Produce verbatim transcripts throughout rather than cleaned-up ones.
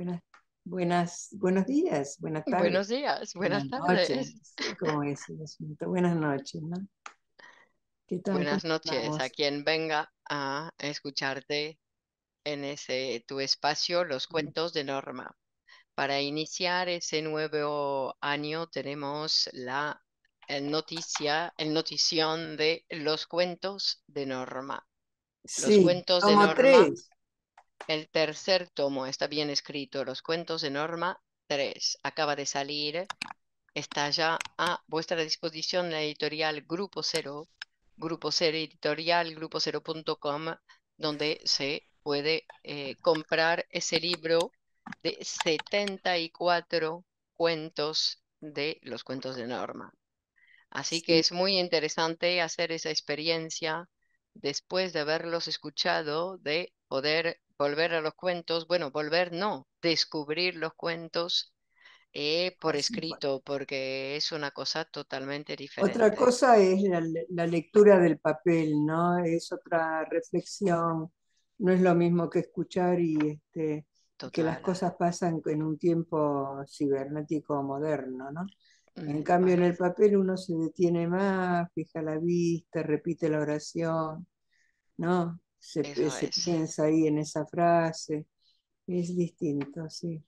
Buenas, buenas, buenos días, buenas tardes, Buenos días, buenas buenas noches, tardes. no sé cómo es el asunto. Buenas noches, ¿no? ¿Qué tal? ¿Cómo Buenas noches a estamos? quien venga a escucharte en ese tu espacio, Los Cuentos de Norma. Para iniciar ese nuevo año tenemos la el noticia, el notición de Los Cuentos de Norma. Los Sí, Cuentos de tomo Norma, tres. el tercer tomo, está bien escrito, Los Cuentos de Norma tres. Acaba de salir. Está ya a vuestra disposición la editorial Grupo Cero, Grupo Cero Editorial, grupo cero punto com, donde se puede eh, comprar ese libro de setenta y cuatro cuentos de los cuentos de Norma. Así que Sí, es muy interesante hacer esa experiencia después de haberlos escuchado, de poder volver a los cuentos, bueno, volver no, descubrir los cuentos eh, por así fue. escrito, porque es una cosa totalmente Otra diferente. cosa es la, la lectura del papel, ¿no? Es otra reflexión. No es lo mismo que escuchar y este, que las Total. cosas pasan en un tiempo cibernético moderno, ¿no? En Mm, cambio, en para- el papel uno se detiene más, fija la vista, repite la oración, ¿no? Se, Eso se es. piensa ahí en esa frase. Es distinto, sí.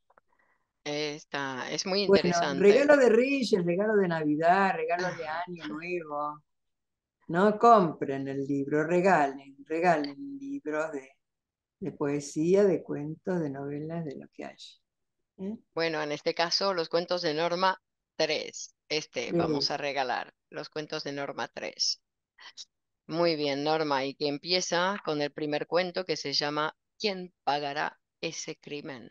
Está, es muy Bueno, interesante. regalo de Reyes, regalo de Navidad, regalo de Año Nuevo. No compren el libro, regalen, regalen libros de, de poesía, de cuentos, de novelas, de lo que haya. ¿Eh? Bueno, en este caso, los cuentos de Norma tres. Este vamos Tres. a regalar, los cuentos de Norma tres. Muy bien, Norma, y que empieza con el primer cuento que se llama ¿Quién pagará ese crimen?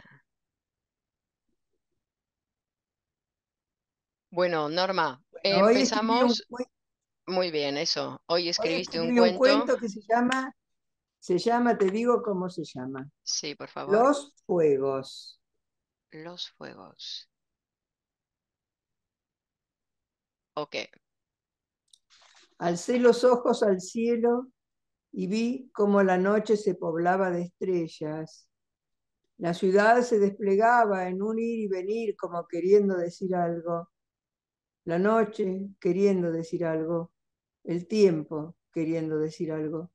Bueno, Norma, Bueno, hoy escribí un, empezamos cue- muy bien, eso. Hoy hoy escribiste un escribí un cuento. cuento que se llama, se llama, te digo cómo se llama, Sí, por favor. Los Fuegos. Los fuegos. Ok. Alcé los ojos al cielo y vi cómo la noche se poblaba de estrellas. La ciudad se desplegaba en un ir y venir como queriendo decir algo. La noche queriendo decir algo. El tiempo queriendo decir algo.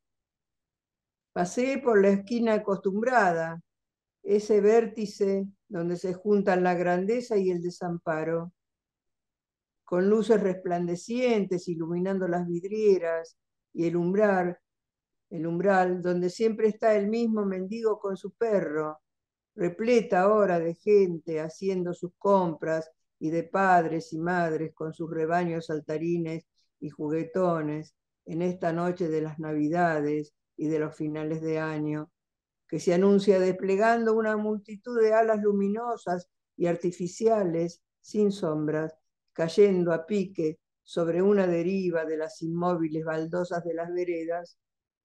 Pasé por la esquina acostumbrada, ese vértice donde se juntan la grandeza y el desamparo, con luces resplandecientes iluminando las vidrieras y el umbral, el umbral donde siempre está el mismo mendigo con su perro, repleta ahora de gente haciendo sus compras y de padres y madres con sus rebaños saltarines y juguetones en esta noche de las Navidades y de los finales de año, que se anuncia desplegando una multitud de alas luminosas y artificiales sin sombras, cayendo a pique sobre una deriva de las inmóviles baldosas de las veredas.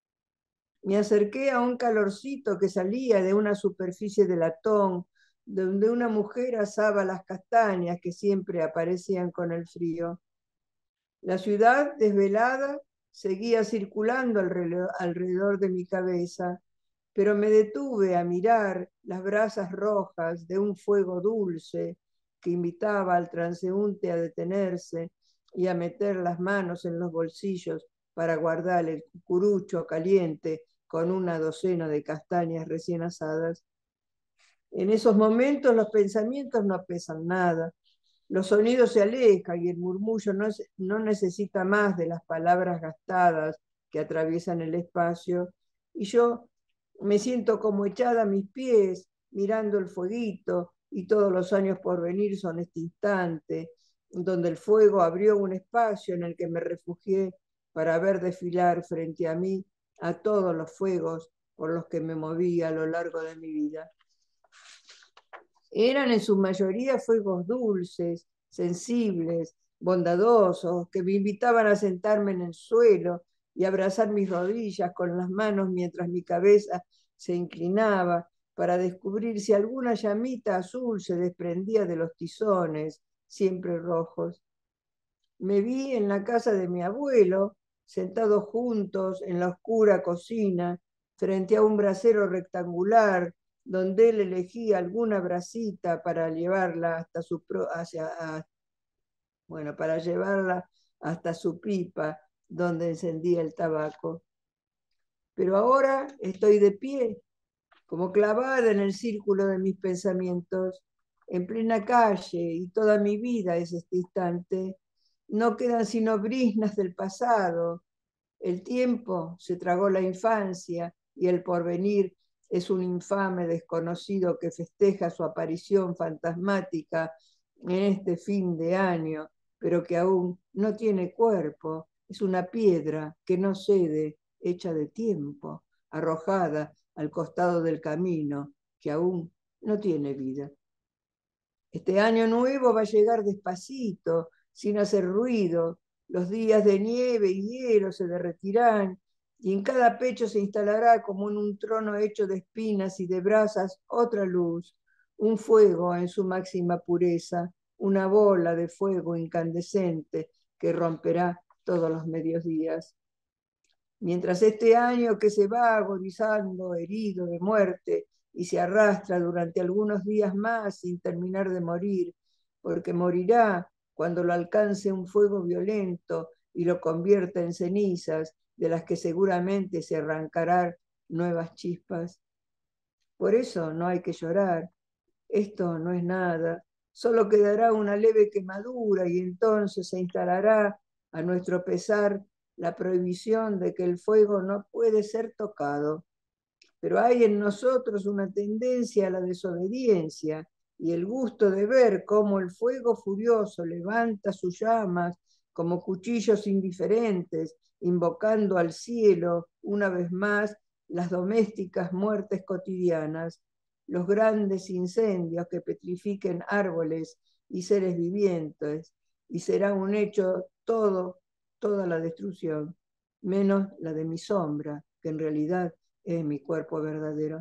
Me acerqué a un calorcito que salía de una superficie de latón, donde una mujer asaba las castañas que siempre aparecían con el frío. La ciudad, desvelada, seguía circulando alrededor de mi cabeza, pero me detuve a mirar las brasas rojas de un fuego dulce que invitaba al transeúnte a detenerse y a meter las manos en los bolsillos para guardar el cucurucho caliente con una docena de castañas recién asadas. En esos momentos los pensamientos no pesan nada, los sonidos se alejan y el murmullo no, no necesita más de las palabras gastadas que atraviesan el espacio, y yo me siento como echada a mis pies, mirando el fueguito, y todos los años por venir son este instante, donde el fuego abrió un espacio en el que me refugié para ver desfilar frente a mí a todos los fuegos por los que me moví a lo largo de mi vida. Eran en su mayoría fuegos dulces, sensibles, bondadosos, que me invitaban a sentarme en el suelo y abrazar mis rodillas con las manos mientras mi cabeza se inclinaba para descubrir si alguna llamita azul se desprendía de los tizones, siempre rojos. Me vi en la casa de mi abuelo, sentados juntos en la oscura cocina, frente a un brasero rectangular donde él elegía alguna brasita para llevarla hasta su, pro, hacia, a, bueno, para llevarla hasta su pipa, donde encendía el tabaco. Pero ahora estoy de pie, como clavada en el círculo de mis pensamientos, en plena calle, y toda mi vida es este instante. No quedan sino briznas del pasado. El tiempo se tragó la infancia y el porvenir es un infame desconocido que festeja su aparición fantasmática en este fin de año, pero que aún no tiene cuerpo. Es una piedra que no cede, hecha de tiempo, arrojada al costado del camino, que aún no tiene vida. Este año nuevo va a llegar despacito, sin hacer ruido. Los días de nieve y hielo se derretirán y en cada pecho se instalará como en un trono hecho de espinas y de brasas otra luz, un fuego en su máxima pureza, una bola de fuego incandescente que romperá todos los mediodías. Mientras este año que se va agonizando, herido de muerte, y se arrastra durante algunos días más sin terminar de morir, porque morirá cuando lo alcance un fuego violento y lo convierta en cenizas, de las que seguramente se arrancarán nuevas chispas. Por eso no hay que llorar, esto no es nada, solo quedará una leve quemadura y entonces se instalará a nuestro pesar la prohibición de que el fuego no puede ser tocado. Pero hay en nosotros una tendencia a la desobediencia y el gusto de ver cómo el fuego furioso levanta sus llamas como cuchillos indiferentes, invocando al cielo una vez más las domésticas muertes cotidianas, los grandes incendios que petrifiquen árboles y seres vivientes, y será un hecho todo, toda la destrucción, menos la de mi sombra, que en realidad es mi cuerpo verdadero.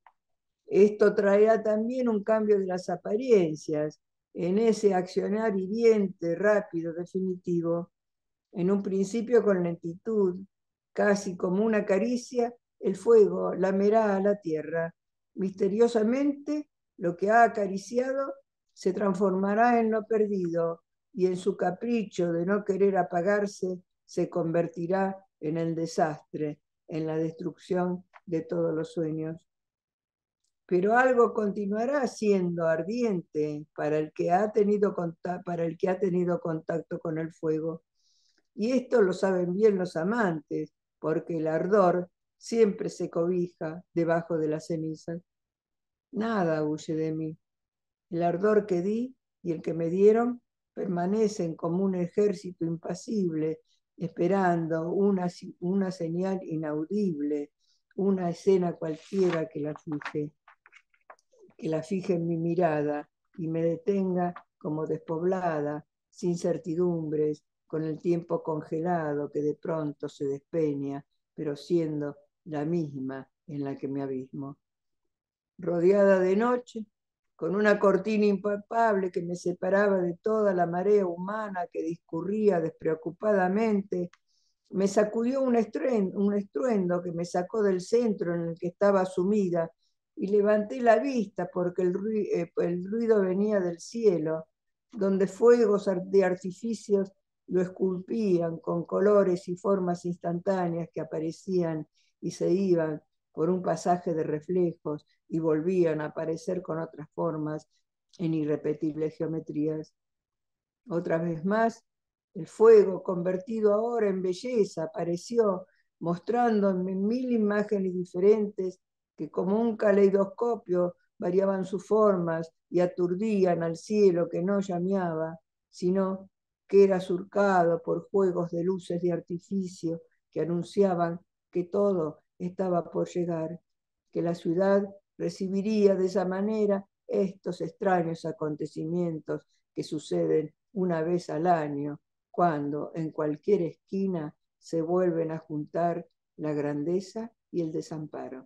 Esto traerá también un cambio de las apariencias, en ese accionar hiriente, rápido, definitivo. En un principio con lentitud, casi como una caricia, el fuego lamerá a la tierra. Misteriosamente, lo que ha acariciado se transformará en lo perdido y en su capricho de no querer apagarse se convertirá en el desastre, en la destrucción de todos los sueños. Pero algo continuará siendo ardiente para el que ha tenido, para el que ha tenido contacto con el fuego. Y esto lo saben bien los amantes, porque el ardor siempre se cobija debajo de las cenizas. Nada huye de mí. El ardor que di y el que me dieron permanecen como un ejército impasible, esperando una, una señal inaudible, una escena cualquiera que la fije, que la fije en mi mirada y me detenga como despoblada, sin certidumbres, con el tiempo congelado que de pronto se despeña, pero siendo la misma en la que me abismo. Rodeada de noche, con una cortina impalpable que me separaba de toda la marea humana que discurría despreocupadamente, me sacudió un estruendo, un estruendo que me sacó del centro en el que estaba sumida y levanté la vista porque el ruido, eh, el ruido venía del cielo, donde fuegos de artificios lo esculpían con colores y formas instantáneas que aparecían y se iban por un pasaje de reflejos y volvían a aparecer con otras formas en irrepetibles geometrías. Otra vez más, el fuego, convertido ahora en belleza, apareció mostrándome mil imágenes diferentes que como un caleidoscopio variaban sus formas y aturdían al cielo que no llameaba, sino que era surcado por juegos de luces de artificio que anunciaban que todo estaba por llegar, que la ciudad recibiría de esa manera estos extraños acontecimientos que suceden una vez al año, cuando en cualquier esquina se vuelven a juntar la grandeza y el desamparo.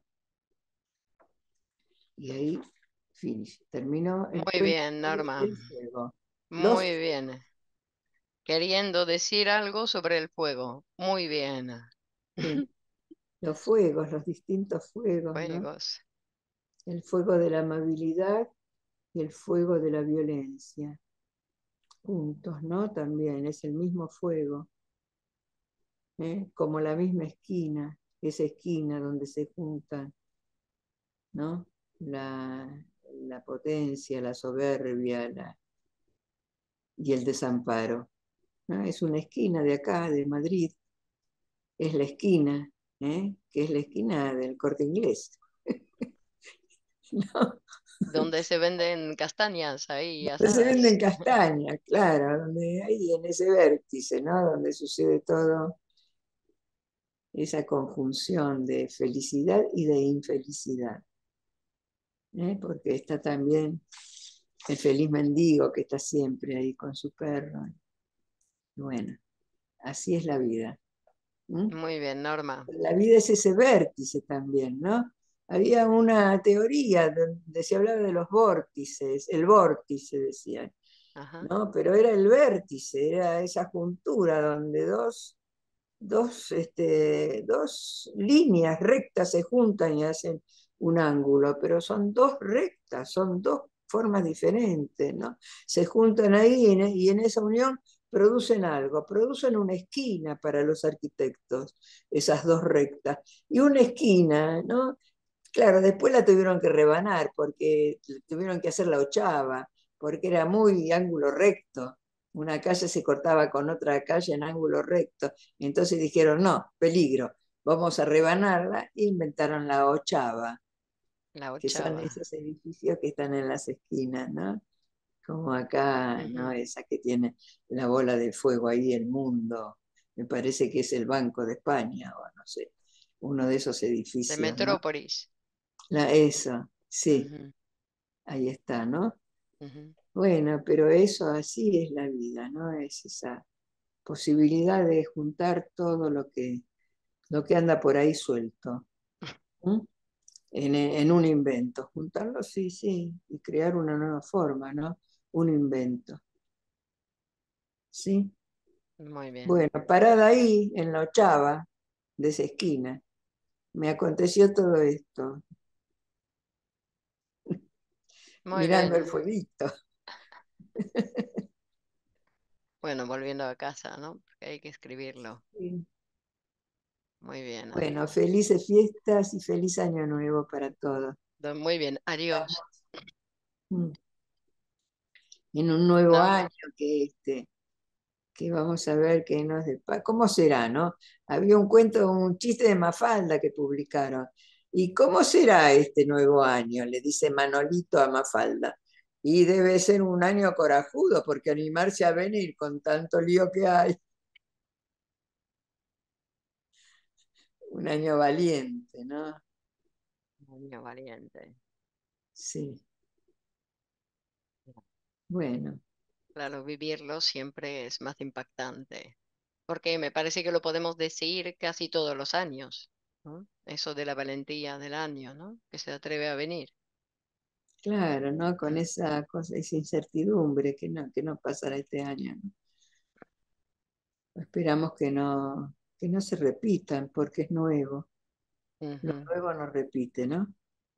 Y ahí finish, terminó el Muy cuento bien, Norma. del fuego. Los, Muy bien. Queriendo decir algo sobre el fuego. Muy bien. sí, los fuegos, los distintos fuegos, ¿no? Fuegos. el fuego de la amabilidad y el fuego de la violencia. Juntos, ¿no? También es el mismo fuego, ¿eh? Como la misma esquina, esa esquina donde se juntan, ¿no? La, la potencia, la soberbia la, y el desamparo, ¿no? Es una esquina de acá, de Madrid, es la esquina, ¿eh? Que es la esquina del Corte Inglés. ¿No? Donde se venden castañas ahí Donde se venden asadas. castañas, claro, donde ahí en ese vértice, ¿no? Donde sucede todo esa conjunción de felicidad y de infelicidad, ¿eh? Porque está también el feliz mendigo que está siempre ahí con su perro. Bueno, así es la vida. ¿Mm? Muy bien, Norma. La vida es ese vértice también, ¿no? Había una teoría donde se hablaba de los vórtices, el vórtice decían, Ajá. ¿no? Pero era el vértice, era esa juntura donde dos, dos, este, dos líneas rectas se juntan y hacen un ángulo, pero son dos rectas, son dos formas diferentes, ¿no? Se juntan ahí y en, y en esa unión producen algo, producen una esquina para los arquitectos, esas dos rectas. Y una esquina, ¿no? Claro, después la tuvieron que rebanar porque tuvieron que hacer la ochava, porque era muy ángulo recto. Una calle se cortaba con otra calle en ángulo recto. Entonces dijeron, no, peligro, vamos a rebanarla e inventaron la ochava, La que son ochava. esos edificios que están en las esquinas, ¿no? Como acá, ¿no? Ujú. Esa que tiene la bola de fuego ahí, el mundo. Me parece que es el Banco de España, o no sé, uno de esos De edificios, ¿no? Metrópolis. La, eso, sí, Ujú, ahí está, ¿no? ujú. Bueno, pero eso así es la vida, ¿no? Es esa posibilidad de juntar todo lo que, lo que anda por ahí suelto, ¿m? En, en un invento. Juntarlo, sí, sí, y crear una nueva forma, ¿no? Un invento, ¿sí? Muy bien. Bueno, parada ahí, en la ochava de esa esquina, me aconteció todo esto, Muy mirando el bien. fueguito. Bueno, volviendo a casa, ¿no? Porque hay que escribirlo. Sí. Muy bien, Adi. Bueno, felices fiestas y feliz año nuevo para todos. Do- Muy bien. Adiós. Mm. En un nuevo No, año que, este, que vamos a ver que no es de paz. ¿Cómo será, no? Había un cuento, un chiste de Mafalda que publicaron. ¿Y cómo será este nuevo año? Le dice Manolito a Mafalda. Y debe ser un año corajudo, porque animarse a venir con tanto lío que hay, un año valiente, ¿no? niño valiente. Sí, bueno, Claro, vivirlo siempre es más impactante. Porque me parece que lo podemos decir casi todos los años, ¿no? Eso de la valentía del año, ¿no? Que se atreve a venir. claro, ¿no? Con Mm, esa cosa, esa incertidumbre que no, que no pasará este año, ¿no? Esperamos que no, que no se repitan porque es nuevo. Lo ujú. nuevo no repite, ¿no?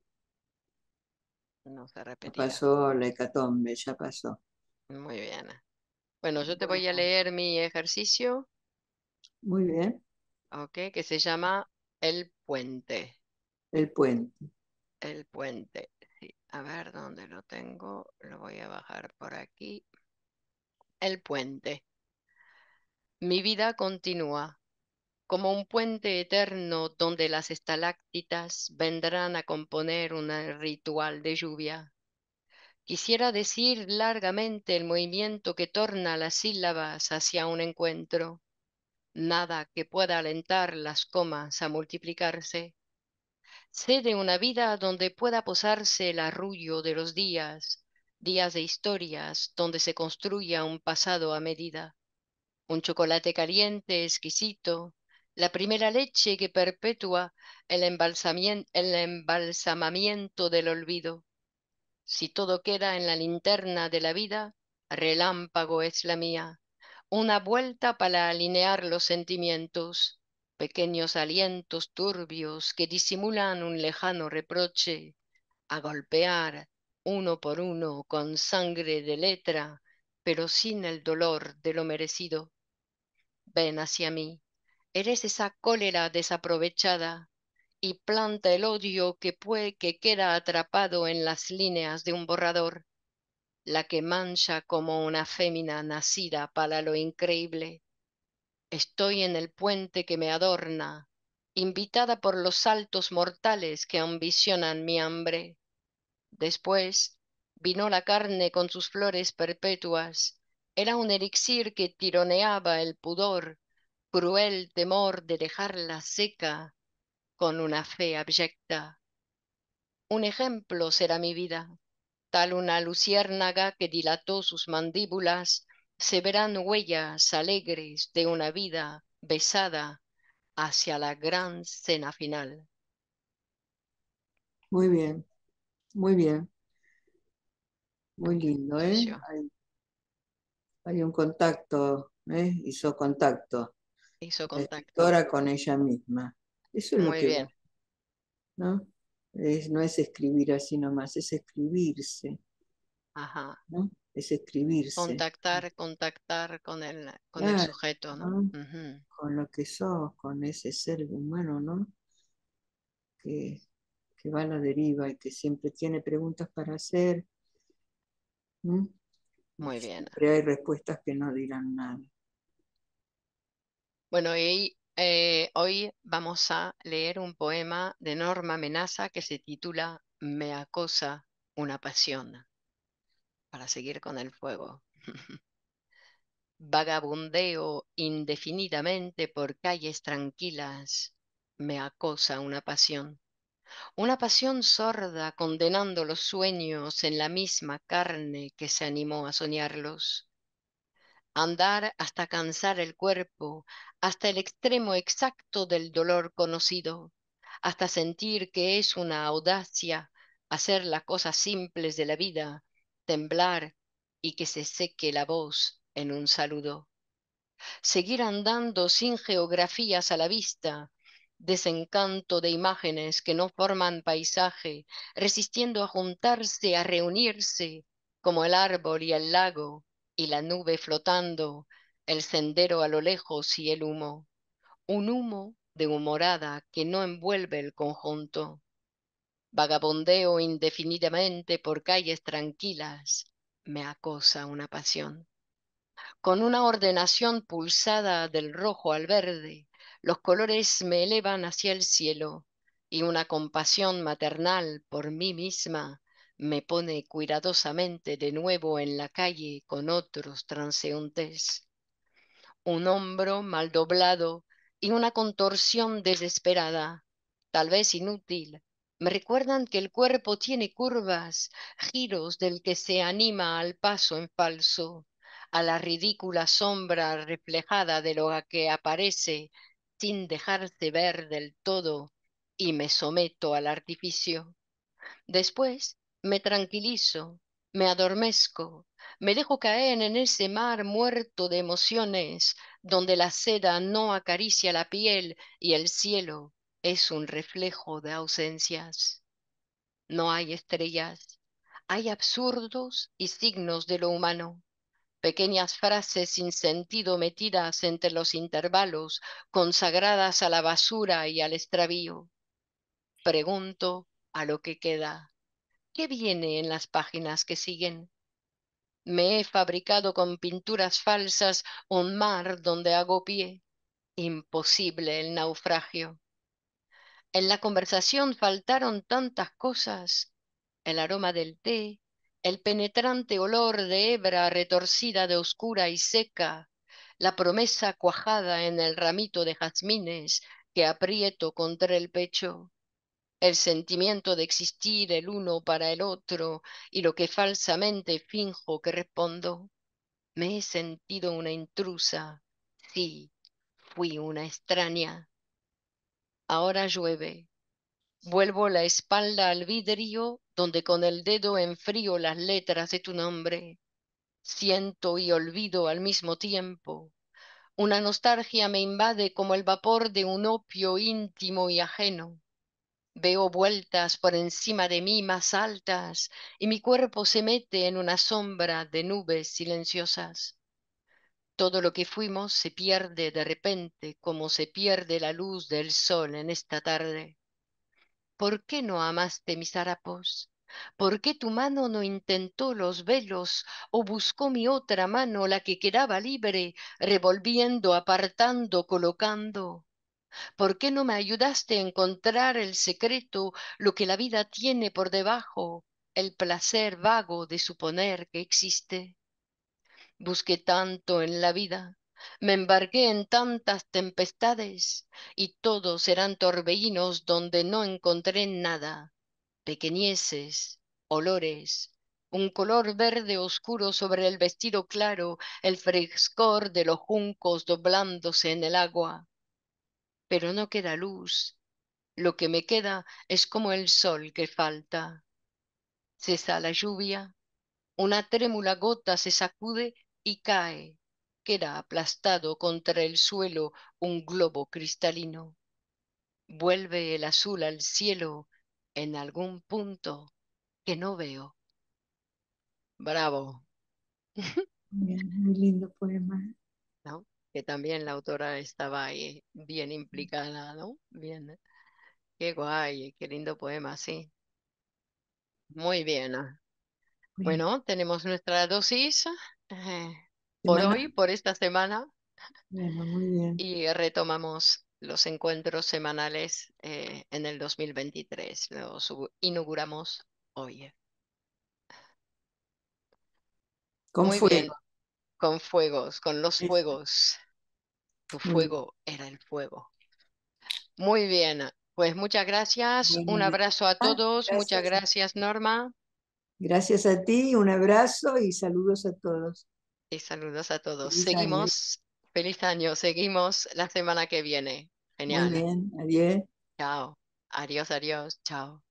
No se Ya repetirá. pasó la hecatombe, ya pasó. Muy bien. Bueno, yo te voy a Bueno, leer mi ejercicio, muy bien. ¿ok? Que se llama El puente. El puente. El puente. Sí. A ver dónde lo tengo. Lo voy a bajar por aquí. El puente. Mi vida continúa como un puente eterno donde las estalactitas vendrán a componer un ritual de lluvia. Quisiera decir largamente el movimiento que torna las sílabas hacia un encuentro. Nada que pueda alentar las comas a multiplicarse. Sé de una vida donde pueda posarse el arrullo de los días, días de historias, donde se construya un pasado a medida, un chocolate caliente, exquisito, la primera leche que perpetúa el embalsamien- el embalsamamiento del olvido. Si todo queda en la linterna de la vida, relámpago es la mía, una vuelta para alinear los sentimientos, pequeños alientos turbios que disimulan un lejano reproche, a golpear uno por uno con sangre de letra, pero sin el dolor de lo merecido. Ven hacia mí, eres esa cólera desaprovechada, y planta el odio que, puede, que queda atrapado en las líneas de un borrador, la que mancha como una fémina nacida para lo increíble. Estoy en el puente que me adorna, invitada por los saltos mortales que ambicionan mi hambre. Después vino la carne con sus flores perpetuas. Era un elixir que tironeaba el pudor, cruel temor de dejarla seca con una fe abyecta. Un ejemplo será mi vida, tal una luciérnaga que dilató sus mandíbulas, se verán huellas alegres de una vida besada hacia la gran cena final. Muy bien, muy bien, muy lindo, ¿eh? Pareció. Hay, hay un contacto, ¿eh? Hizo contacto Hizo la contacto. escritora con ella misma. Eso es lo Muy que bien. vale, ¿no? Es- no es escribir así nomás, es escribirse, Ajá. ¿no? Es escribirse, Contactar, contactar con el, con el claro, sujeto, ¿no? ¿no? Ujú. Con lo que sos, con ese ser humano, ¿no? Que, que va a la deriva y que siempre tiene preguntas para hacer, ¿no? Y Muy bien. siempre hay respuestas que no dirán nada. Bueno, y eh, hoy vamos a leer un poema de Norma Menaza que se titula Me acosa una pasión, para seguir con el fuego. Vagabundeo indefinidamente por calles tranquilas, me acosa una pasión. Una pasión sorda condenando los sueños en la misma carne que se animó a soñarlos. Andar hasta cansar el cuerpo, hasta el extremo exacto del dolor conocido, hasta sentir que es una audacia hacer las cosas simples de la vida, temblar y que se seque la voz en un saludo. Seguir andando sin geografías a la vista, desencanto de imágenes que no forman paisaje, resistiendo a juntarse, a reunirse, como el árbol y el lago, y la nube flotando, el sendero a lo lejos y el humo, un humo de humorada que no envuelve el conjunto. Vagabondeo indefinidamente por calles tranquilas, me acosa una pasión con una ordenación pulsada del rojo al verde, los colores me elevan hacia el cielo y una compasión maternal por mí misma me pone cuidadosamente de nuevo en la calle con otros transeúntes. Un hombro mal doblado y una contorsión desesperada, tal vez inútil, me recuerdan que el cuerpo tiene curvas, giros del que se anima al paso en falso, a la ridícula sombra reflejada de lo que aparece sin dejarse ver del todo, y me someto al artificio. Después me tranquilizo, me adormezco, me dejo caer en ese mar muerto de emociones, donde la seda no acaricia la piel y el cielo es un reflejo de ausencias. No hay estrellas, hay absurdos y signos de lo humano, pequeñas frases sin sentido metidas entre los intervalos, consagradas a la basura y al extravío. Pregunto a lo que queda. ¿Qué viene en las páginas que siguen? Me he fabricado con pinturas falsas un mar donde hago pie. Imposible el naufragio. En la conversación faltaron tantas cosas. El aroma del té, el penetrante olor de hebra retorcida de oscura y seca, la promesa cuajada en el ramito de jazmines que aprieto contra el pecho, el sentimiento de existir el uno para el otro y lo que falsamente finjo que respondo. Me he sentido una intrusa. Sí, fui una extraña. Ahora llueve. Vuelvo la espalda al vidrio donde con el dedo enfrío las letras de tu nombre. Siento y olvido al mismo tiempo. Una nostalgia me invade como el vapor de un opio íntimo y ajeno. Veo vueltas por encima de mí más altas y mi cuerpo se mete en una sombra de nubes silenciosas. Todo lo que fuimos se pierde de repente como se pierde la luz del sol en esta tarde. ¿Por qué no amaste mis harapos? ¿Por qué tu mano no intentó los velos o buscó mi otra mano, la que quedaba libre, revolviendo, apartando, colocando? ¿Por qué no me ayudaste a encontrar el secreto, lo que la vida tiene por debajo, el placer vago de suponer que existe? Busqué tanto en la vida, me embarqué en tantas tempestades, y todos eran torbellinos donde no encontré nada, pequeñeces, olores, un color verde oscuro sobre el vestido claro, el frescor de los juncos doblándose en el agua. Pero no queda luz, lo que me queda es como el sol que falta. Cesa la lluvia, una trémula gota se sacude y cae. Queda aplastado contra el suelo un globo cristalino. Vuelve el azul al cielo en algún punto que no veo. Bravo, Bien, muy lindo poema. ¿no? Que también la autora estaba ahí bien implicada, ¿no? Bien. Qué guay, qué lindo poema, sí. Muy bien. Bueno, Bueno, tenemos nuestra dosis eh, por semana, hoy, por esta semana, bueno, muy bien. y retomamos los encuentros semanales eh, en el dos mil veintitrés. Los u- inauguramos hoy. Con Muy bien, fuego. con fuegos, con los Eso, fuegos. Tu muy bien. fuego era el fuego. Muy bien, pues muchas gracias. Bueno, Un abrazo a Elena, todos. Muchas gracias. gracias, Norma. Gracias a ti, un abrazo y saludos a todos. Y saludos a todos. Feliz año. Seguimos, feliz año. Seguimos la semana que viene. Muy Genial. bien, adiós. Chao. Adiós, adiós. Chao.